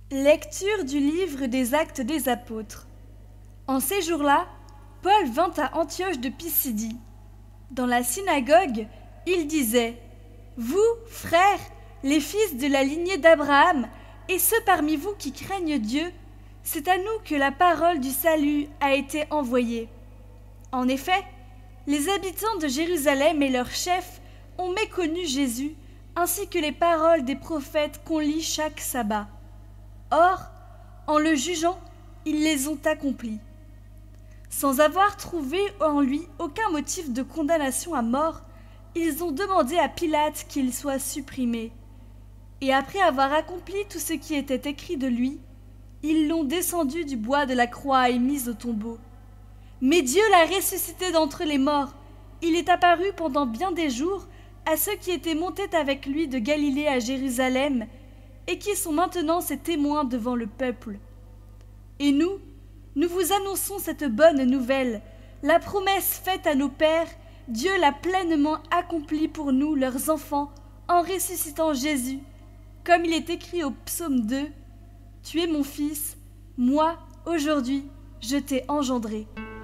Lecture du livre des Actes des Apôtres. En ces jours-là, Paul vint à Antioche de Pisidie. Dans la synagogue, il disait : « Vous, frères, les fils de la lignée d'Abraham, et ceux parmi vous qui craignent Dieu, c'est à nous que la parole du salut a été envoyée. En effet, les habitants de Jérusalem et leurs chefs ont méconnu Jésus, ainsi que les paroles des prophètes qu'on lit chaque sabbat. Or, en le jugeant, ils les ont accomplies. Sans avoir trouvé en lui aucun motif de condamnation à mort, ils ont demandé à Pilate qu'il soit supprimé. Et après avoir accompli tout ce qui était écrit de lui, ils l'ont descendu du bois de la croix et mis au tombeau. Mais Dieu l'a ressuscité d'entre les morts. Il est apparu pendant bien des jours à ceux qui étaient montés avec lui de Galilée à Jérusalem et qui sont maintenant ses témoins devant le peuple. Et nous vous annonçons cette bonne nouvelle. La promesse faite à nos pères, Dieu l'a pleinement accomplie pour nous, leurs enfants, en ressuscitant Jésus. Comme il est écrit au psaume 2, « Tu es mon fils, moi, aujourd'hui, je t'ai engendré. »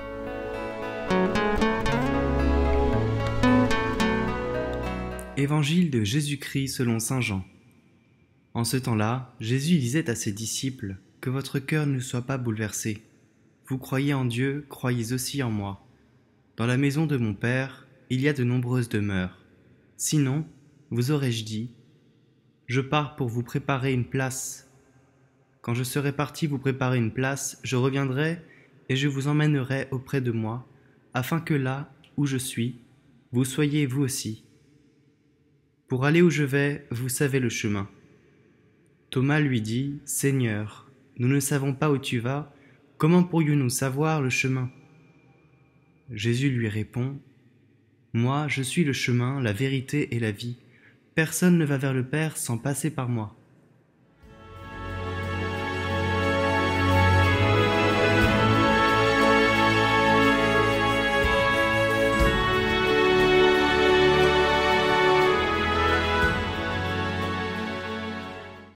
Évangile de Jésus-Christ selon saint Jean. En ce temps-là, Jésus disait à ses disciples : « Que votre cœur ne soit pas bouleversé. Vous croyez en Dieu, croyez aussi en moi. Dans la maison de mon Père, il y a de nombreuses demeures. Sinon, vous aurais-je dit : Je pars pour vous préparer une place. Quand je serai parti vous préparer une place, je reviendrai et je vous emmènerai auprès de moi, afin que là où je suis, vous soyez vous aussi. Pour aller où je vais, vous savez le chemin. » Thomas lui dit : « Seigneur, nous ne savons pas où tu vas, comment pourrions-nous savoir le chemin ?» Jésus lui répond : « Moi, je suis le chemin, la vérité et la vie. Personne ne va vers le Père sans passer par moi.